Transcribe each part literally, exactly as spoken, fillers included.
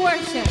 worship.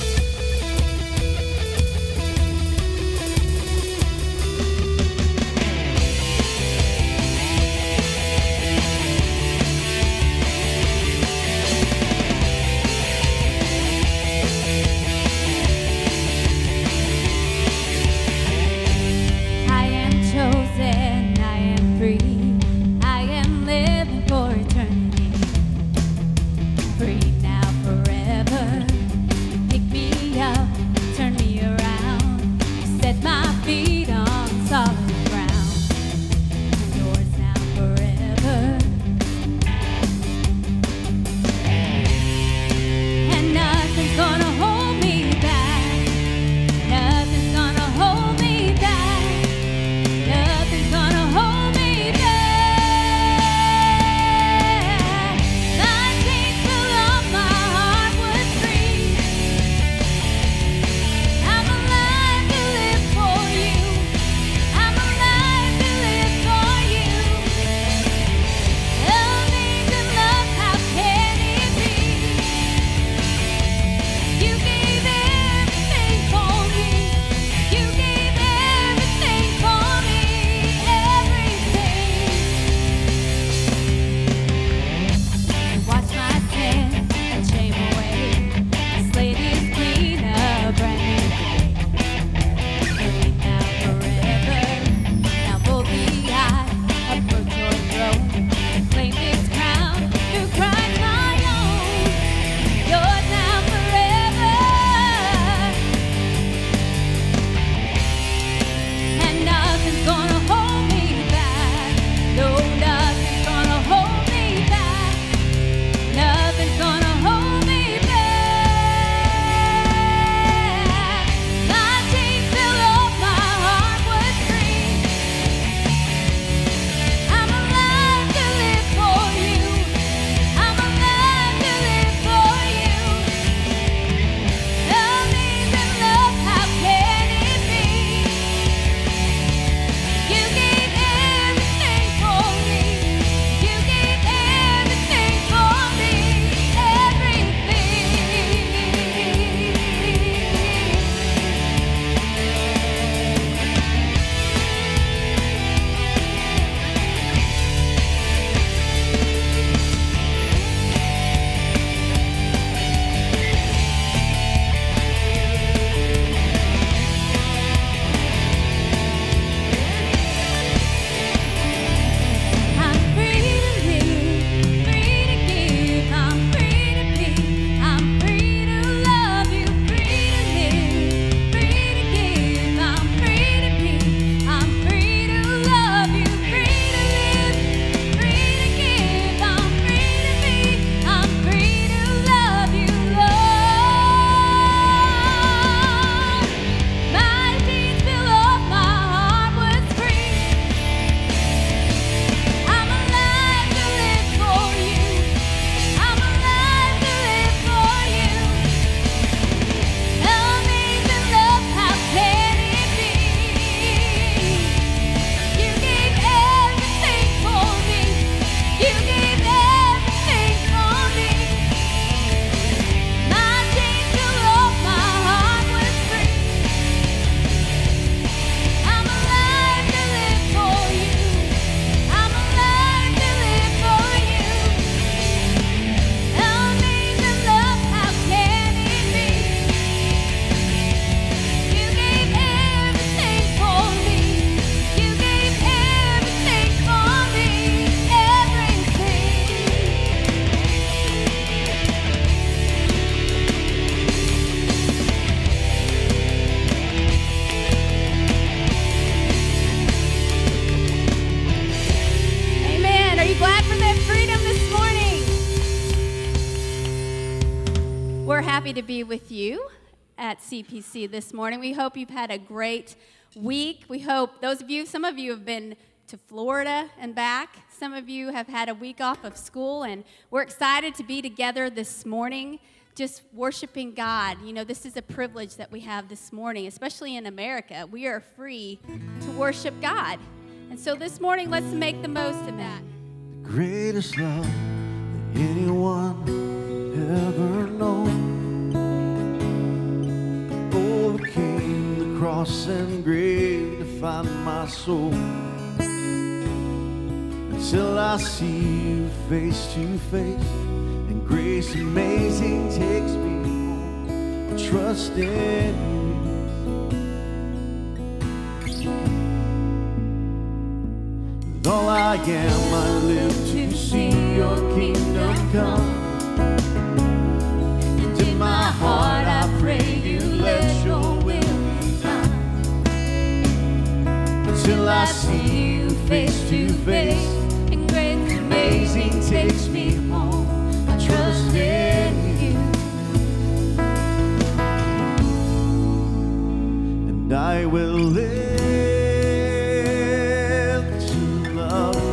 Happy to be with you at C P C this morning. We hope you've had a great week. We hope those of you, some of you have been to Florida and back. Some of you have had a week off of school, and we're excited to be together this morning just worshiping God. You know, this is a privilege that we have this morning, especially in America. We are free to worship God. And so this morning, let's make the most of that. The greatest love that anyone ever known. cross and grave to find my soul, until I see you face to face, and grace amazing takes me home. I trust in you. With all I am, I live to see your kingdom come. And in my heart I pray you let your will be done, until I see you face to face, and grace amazing takes me home. I trust in you, and I will live to love,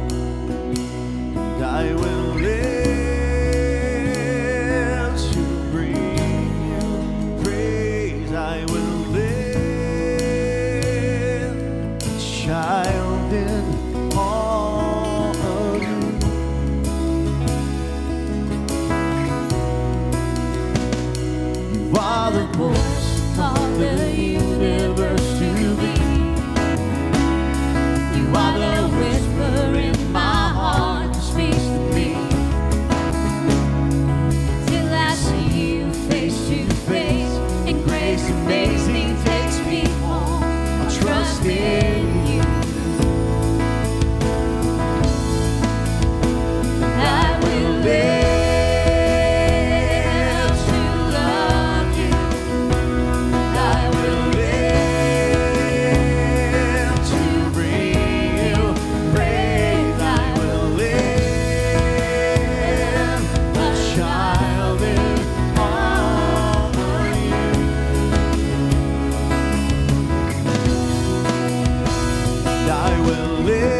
and I will live to bring you praise. I will live a child in all of you. You are the voice of the universe to be. You are the whisper in my heart that speaks to me, till I see you face to face, and grace amazing takes me home. I trust in you. I will live to love you. I will live to bring you praise. I will live a child in all of you. And I will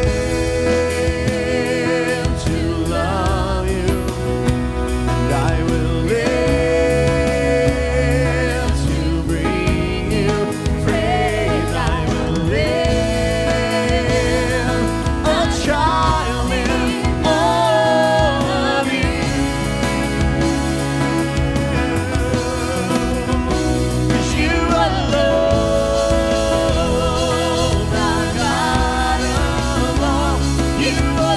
live to love you. And I will live to bring you praise. I will live a child in all of you. 'Cause you alone are God of all. You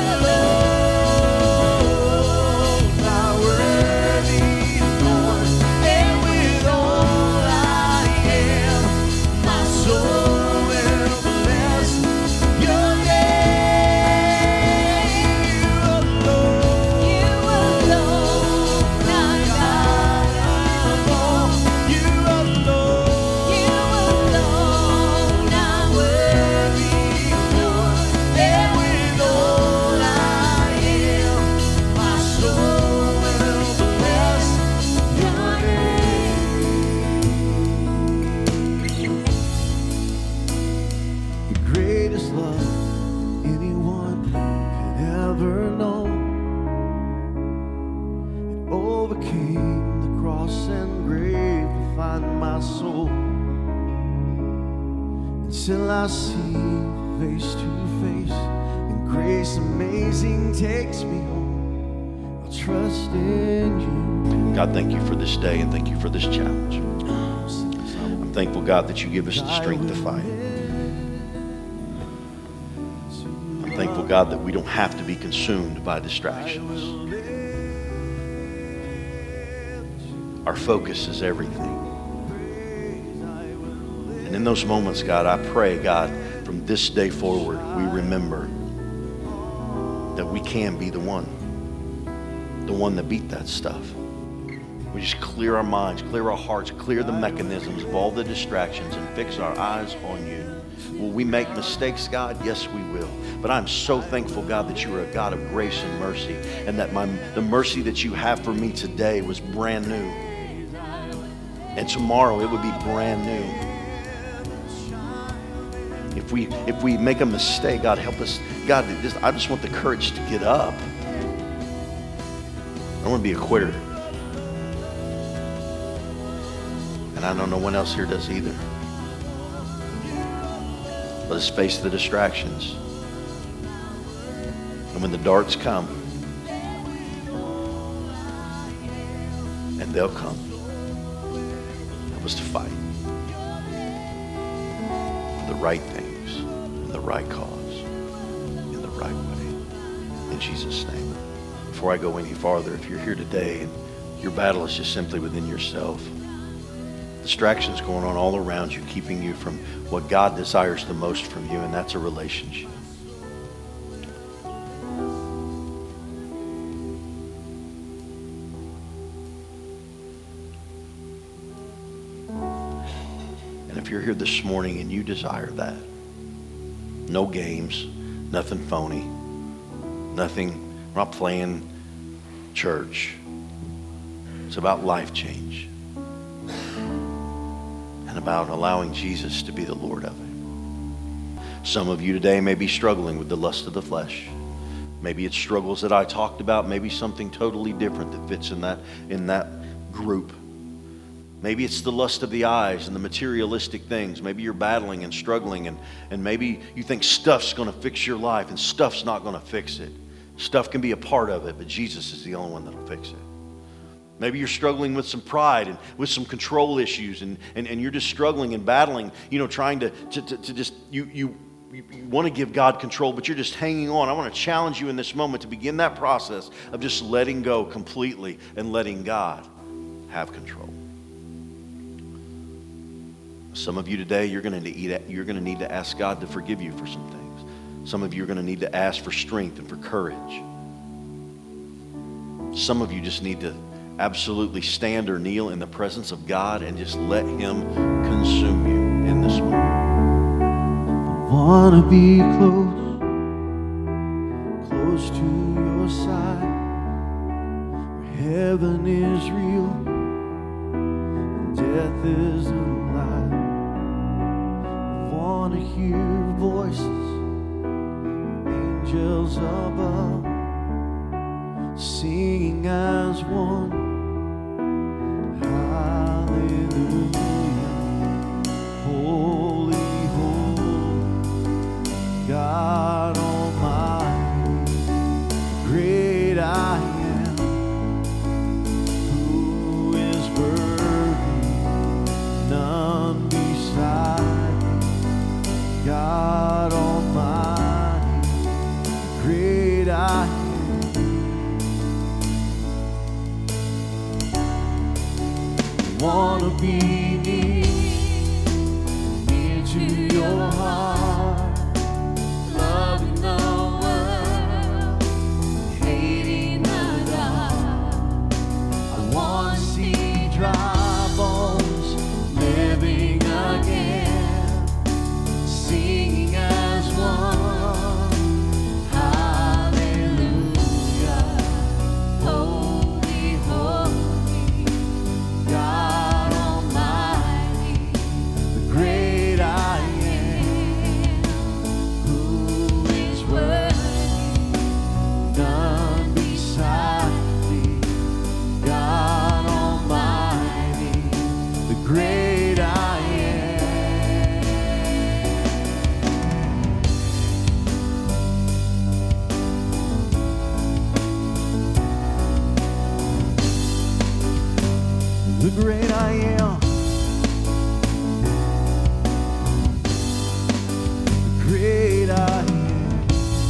alone are worthy, Lord. And with all I am, my soul will bless your name. You alone, you alone are God of all. You alone, you alone are worthy, Lord. And with all I am, my soul will bless your name. The greatest love anyone could ever know, it overcame the cross and grave to find my soul, until I see you face to face, and grace amazing takes me home. I'll trust in you. God, thank you for this day, and thank you for this challenge. I'm thankful, God, that you give us the strength to fight. I'm thankful, God, that we don't have to be consumed by distractions. Our focus is everything. And in those moments, God, I pray, God, from this day forward, we remember that we can be the one, the one that beat that stuff. We just clear our minds, clear our hearts, clear the mechanisms of all the distractions, and fix our eyes on you. Will we make mistakes, God? Yes, we will. But I'm so thankful, God, that you are a God of grace and mercy, and that my, the mercy that you have for me today was brand new. And tomorrow it would be brand new. If we, if we make a mistake, God, help us. God, just, I just want the courage to get up. I don't want to be a quitter. And I don't know one else here does either. Let us face the distractions. And when the darts come, and they'll come, help us to fight. right things, in the right cause, in the right way. In Jesus' name. Before I go any farther, if you're here today and your battle is just simply within yourself, distractions going on all around you, keeping you from what God desires the most from you, and that's a relationship. And if you're here this morning and you desire that, no games, nothing phony, nothing, we're not playing church. It's about life change and about allowing Jesus to be the Lord of it. Some of you today may be struggling with the lust of the flesh. Maybe it's struggles that I talked about, maybe something totally different that fits in that, in that group. Maybe it's the lust of the eyes and the materialistic things. Maybe you're battling and struggling, and, and maybe you think stuff's going to fix your life, and stuff's not going to fix it. Stuff can be a part of it, but Jesus is the only one that'll fix it. Maybe you're struggling with some pride and with some control issues, and, and, and you're just struggling and battling, you know, trying to, to, to, to just, you, you, you, you want to give God control, but you're just hanging on. I want to challenge you in this moment to begin that process of just letting go completely and letting God have control. Some of you today, you're going to need, you're going to need to ask God to forgive you for some things. Some of you are going to need to ask for strength and for courage. Some of you just need to absolutely stand or kneel in the presence of God and just let Him consume you in this moment. I want to be close, close to your side, where heaven is real and death is a lie. I want to hear voices, angels above, singing as one. Hallelujah, holy, holy, God Almighty, great I am, who is worthy, none beside me, God Almighty, great I am. Want to be near, near to your heart, loving the world, hating the dark. I want to see dry bones living again, singing as one. Hallelujah, holy, holy, God. The great I am, the great I am.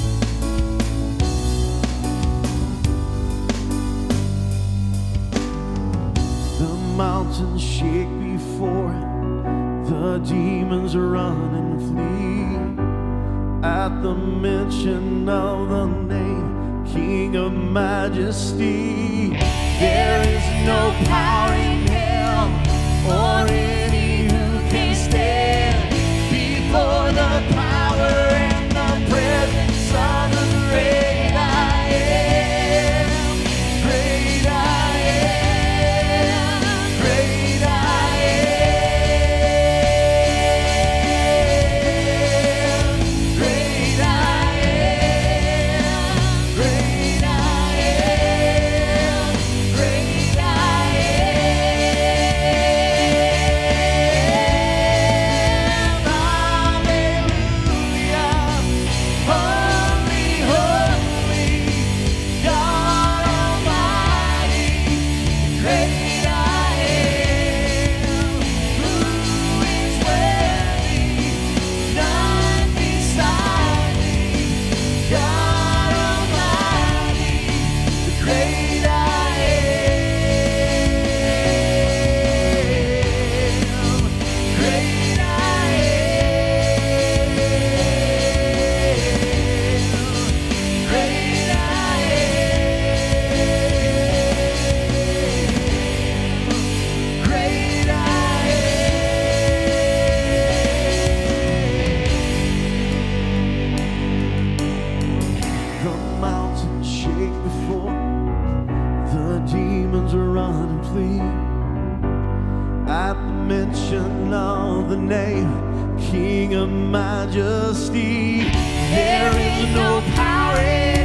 The mountains shake before it, the demons run and flee at the mention of the name King of Majesty. There is no power in hell or any who can stand before the power and the presence of the great I am. Great I am. Great I am. Great I am. Great I am. Great I am. before. The demons run and flee at the mention of the name King of Majesty. There is no power in